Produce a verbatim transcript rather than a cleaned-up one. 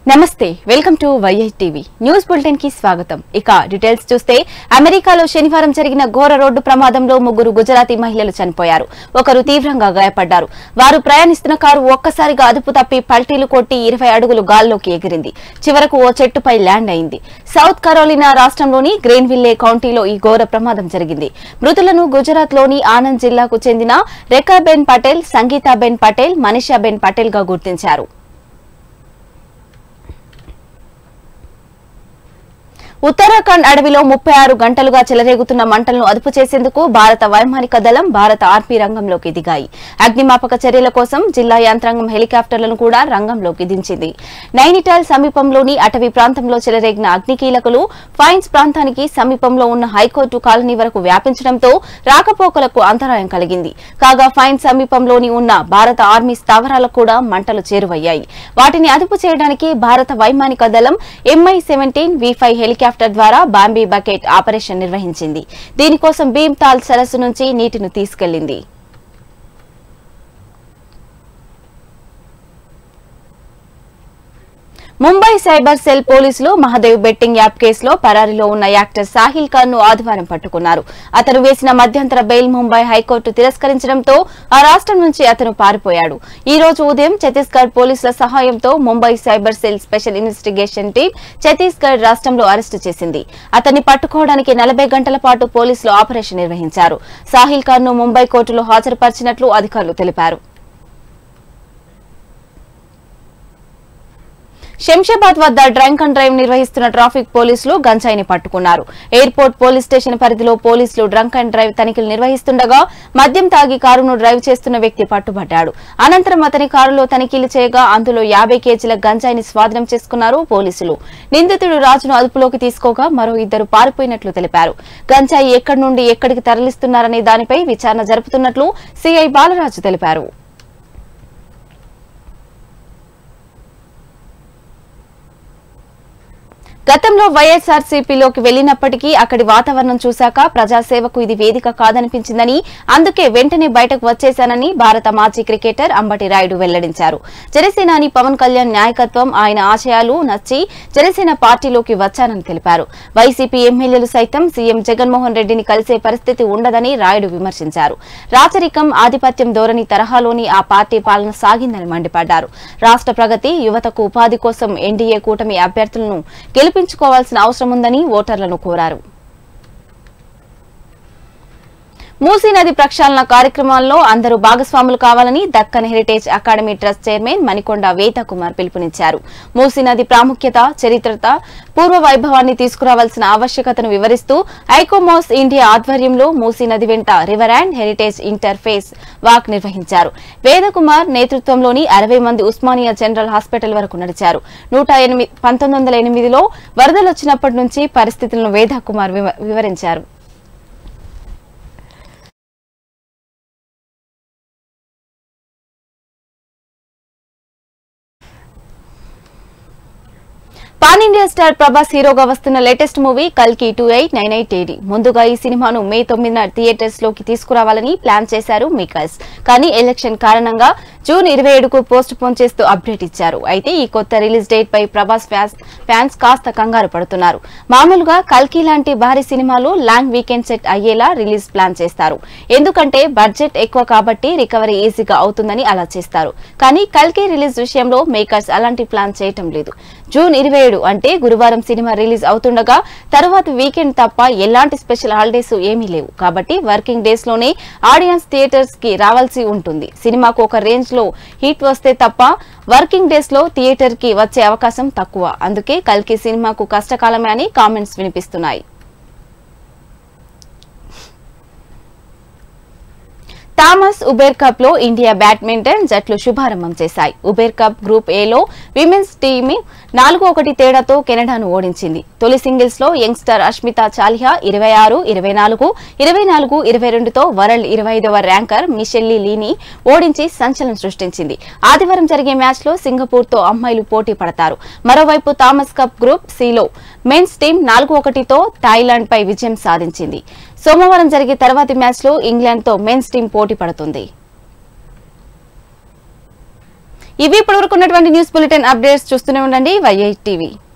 నమస్తే welcome to Y I TV news bulletin కి స్వాగతం. ఇక డీటెయిల్స్ చూస్తే అమెరికాలో శనివారం జరిగిన ఘోర రోడ్డు ప్రమాదంలో ముగ్గురు గుజరాతీ మహిళలు చనిపోయారు. ఒకరు తీవ్రంగా గాయపడ్డారు. వారు ప్రయాణిస్తున్న కారు ఒక్కసారిగా అదుపు తప్పి పల్టీలు కొట్టి ఇరవై అడుగులు గాల్లోకి ఎగిరింది. చివరకు ఓ చెట్టుపై ల్యాండ్ అయింది. సౌత్ కరోలినా రాష్ట్రంలోని గ్రెయిన్విల్లే కౌంటీలో ఈ ఘోర ప్రమాదం జరిగింది. మృతులను గుజరాత్ లోని ఆనంద్ జిల్లాకు చెందిన రేఖాబెన్ పటేల్, సంగీతాబెన్ పటేల్, మనీషాబెన్ పటేల్ గా గుర్తించారు. ఉత్తరాఖండ్ అడవిలో ముప్పై ఆరు గంటలుగా చెలరేగుతున్న మంటలను అదుపు చేసేందుకు భారత వైమానిక దళం, భారత ఆర్మీ రంగంలోకి దిగాయి. అగ్నిమాపక చర్యల కోసం జిల్లా యంత్రాంగం హెలికాప్టర్లను కూడా రంగంలోకి దించింది. నైనిటాల్ సమీపంలోని అటవీ ప్రాంతంలో చెలరేగిన అగ్నికీలకులు ఫైన్స్ ప్రాంతానికి సమీపంలో ఉన్న హైకోర్టు కాలనీ వరకు వ్యాపించడంతో రాకపోకలకు అంతరాయం కలిగింది. కాగా ఫైన్స్ సమీపంలోని ఉన్న భారత ఆర్మీ స్థావరాలకు కూడా మంటలు చేరువయ్యాయి. వాటిని అదుపు చేయడానికి భారత వైమానిక దళం M I seventeen V five helicopter ద్వారా బాంబీ బకెట్ ఆపరేషన్ నిర్వహించింది. దీనికోసం భీమ్తాల్ సరస్సు నుంచి నీటిని తీసుకెళ్లింది. ముంబై సైబర్ సెల్ పోలీసులు మహదేవ్ బెట్టింగ్ యాప్ కేసులో పరారీలో ఉన్న యాక్టర్ సాహిల్ ఖాన్ ను ఆదివారం పట్టుకున్నారు. అతను వేసిన మధ్యంతర బెయిల్ ముంబై హైకోర్టు తిరస్కరించడంతో ఆ రాష్ట్రం నుంచి అతను పారిపోయాడు. ఈ రోజు ఉదయం ఛత్తీస్గఢ్ పోలీసుల సహాయంతో Mumbai cyber cell special investigation team Chhattisgarh రాష్ట్రంలో అరెస్టు చేసింది. అతన్ని పట్టుకోవడానికి నలభై గంటల పాటు పోలీసులు ఆపరేషన్ నిర్వహించారు. సాహిల్ ఖాన్ ను ముంబై కోర్టులో హాజరుపరిచినట్లు అధికారులు తెలిపారు. శంషాబాద్ వద్ద డ్రంక్ అండ్ డ్రైవ్ నిర్వహిస్తున్న ట్రాఫిక్ పోలీసులు గంజాయిని పట్టుకున్నారు. ఎయిర్పోర్ట్ పోలీస్ స్టేషన్ పరిధిలో పోలీసులు డ్రంక్ అండ్ డ్రైవ్ తనిఖీలు నిర్వహిస్తుండగా మద్యం తాగి కారును డ్రైవ్ చేస్తున్న వ్యక్తి పట్టుబడ్డాడు. అనంతరం అతని కారులో తనిఖీలు చేయగా అందులో యాభై కేజీల గంజాయిని స్వాధీనం చేసుకున్నారు పోలీసులు. నిందితుడు రాజును అదుపులోకి తీసుకోగా మరో ఇద్దరు పారిపోయినట్లు తెలిపారు. గంజాయి ఎక్కడి నుండి ఎక్కడికి తరలిస్తున్నారనే దానిపై విచారణ జరుపుతున్నట్లు సీఐ బాలరాజు తెలిపారు. గతంలో వైఎస్ఆర్సీపీలోకి వెళ్లినప్పటికీ అక్కడి వాతావరణం చూశాక ప్రజాసేవకు ఇది వేదిక కాదనిపించిందని, అందుకే వెంటనే బయటకు వచ్చేశానని భారత మాజీ క్రికెటర్ అంబటి రాయుడు వెల్లడించారు. జనసేనాని పవన్ కళ్యాణ్ నాయకత్వం, ఆయన ఆశయాలు నచ్చి జనసేన పార్టీలోకి వచ్చానని తెలిపారు. వైసీపీ ఎమ్మెల్యేలు సైతం సీఎం జగన్మోహన్ రెడ్డిని కలిసే పరిస్థితి ఉండదని రాయుడు విమర్శించారు. రాచరికం, ఆధిపత్యం ధోరణి తరహాలోని ఆ పార్టీ పాలన సాగిందని మండిపడ్డారు. రాష్ట్ర ప్రగతి, యువతకు ఉపాధి కోసం ఎన్డీఏ కూటమి అభ్యర్థులను గెలిపించుకోవాల్సిన అవసరం ఉందని ఓటర్లను కోరారు. మూసీ నది ప్రక్షాళన కార్యక్రమాల్లో అందరూ భాగస్వాములు కావాలని Deccan heritage academy trust chairman Manikonda Vedakumar పిలుపునిచ్చారు. మూసీ నది ప్రాముఖ్యత, చరిత్రత, పూర్వ వైభవాన్ని తీసుకురావాల్సిన ఆవశ్యకతను వివరిస్తూ ఐకోమాస్ ఇండియా ఆధ్వర్యంలో మూసీ నది వెంట river and heritage interface walk నిర్వహించారు. వేదకుమార్ నేతృత్వంలోని అరవై మంది ఉస్మానియా జనరల్ హాస్పిటల్ వరకు నడిచారు. నూట పంతొమ్మిది వందల ఎనిమిదిలో వరదలొచ్చినప్పటి నుంచి పరిస్థితులను వేదకుమార్ వివరించారు. పాన్ ఇండియా స్టార్ ప్రభాస్ హీరోగా వస్తున్న లేటెస్ట్ మూవీ కల్కి two eight nine eight AD. ముందుగా ఈ సినిమాను మే తొమ్మిదిన థియేటర్స్ లోకి తీసుకురావాలని ప్లాన్ చేశారు మేకర్స్. కానీ ఎలక్షన్ కారణంగా జూన్ ఇరవై ఏడుకు పోస్ట్ పోన్ చేస్తూ అప్డేట్ ఇచ్చారు. అయితే ఈ కొత్త రిలీజ్ డేట్ పై ప్రభాస్ ఫ్యాన్స్ కాస్త కంగారు పడుతున్నారు. మామూలుగా కల్కి లాంటి భారీ సినిమాలు లాంగ్ వీకెండ్ సెట్ అయ్యేలా రిలీజ్ ప్లాన్ చేస్తారు. ఎందుకంటే బడ్జెట్ ఎక్కువ కాబట్టి రికవరీ ఈజీగా అవుతుందని అలా చేస్తారు. కానీ కల్కి రిలీజ్ విషయంలో మేకర్స్ అలాంటి ప్లాన్ చేయటం లేదు. జూన్ ఇరవై ఏడు అంటే గురువారం సినిమా రిలీజ్ అవుతుండగా తర్వాత వీకెండ్ తప్ప ఎలాంటి స్పెషల్ హాలిడేస్ ఏమీ లేవు. కాబట్టి వర్కింగ్ డేస్ లోనే ఆడియన్స్ థియేటర్స్ కి రావాల్సి ఉంటుంది. సినిమాకు ఒక రేంజ్ లో హిట్ వస్తే తప్ప వర్కింగ్ డేస్ లో థియేటర్ కి వచ్చే అవకాశం తక్కువ. అందుకే కల్కి సినిమాకు కష్టకాలమే అని కామెంట్స్ వినిపిస్తున్నాయి. థామస్ ఉబేర్ కప్ లో ఇండియా బ్యాడ్మింటన్ జట్లు శుభారంభం చేశాయి. ఉబేర్ కప్ గ్రూప్ ఏలో విమెన్స్ టీమ్ నాలుగు ఒకటి తేడాతో కెనడాను ఓడించింది. తొలి సింగిల్స్ లో యంగ్స్టర్ అష్మితా చాలిహా ఇరవై ఆరు ఇరవై నాలుగు ఇరవై నాలుగు ఇరవై రెండుతో వరల్డ్ ఇరవై ఐదవ ర్యాంకర్ మిషెల్లీ లీని ఓడించి సంచలనం సృష్టించింది. ఆదివారం జరిగే మ్యాచ్ లో సింగపూర్ తో అమ్మాయిలు పోటీ పడతారు. మరోవైపు థామస్ కప్ గ్రూప్ సిలో మెన్స్ టీం నాలుగు ఒకటితో థాయిలాండ్ పై విజయం సాధించింది. సోమవారం జరిగే తర్వాతి మ్యాచ్ లో ఇంగ్లాండ్ తో మెన్స్ టీం పోటీ పడుతుంది. ఇవి ఇప్పటివరకు ఉన్నటువంటి న్యూస్ బులెటిన్ అప్డేట్స్ చూస్తూనే ఉండండి వై ఎయిట్ టీవీ.